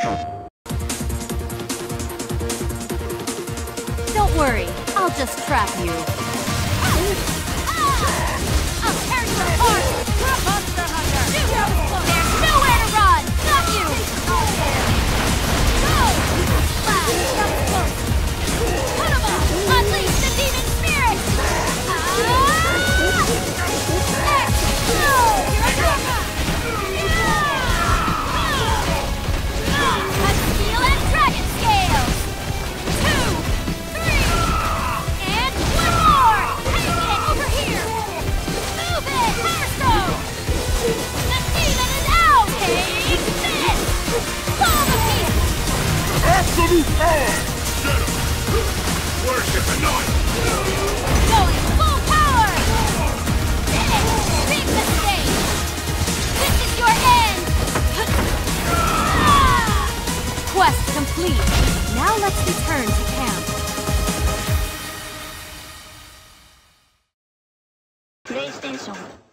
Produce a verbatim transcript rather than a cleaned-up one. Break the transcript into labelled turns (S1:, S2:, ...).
S1: Don't worry, I'll just trap you. I'll tear you apart! Monster Hunter! There's nowhere to run! Got you! Go! Flash, that was close. Put 'em up! Unleash the demon spirit! Ah! X! Go! Here I come! Cut steel and dragon scales! Two! Three! And one more! Take it! Over here! Move it! Power Stone! The demon is out! Take this! Bomb of peace!
S2: Absolute power! Get him! Worship the night!
S1: Going full power! This! Big mistake! This is your end! Ah! Quest complete! Now let's return to camp.
S3: PlayStation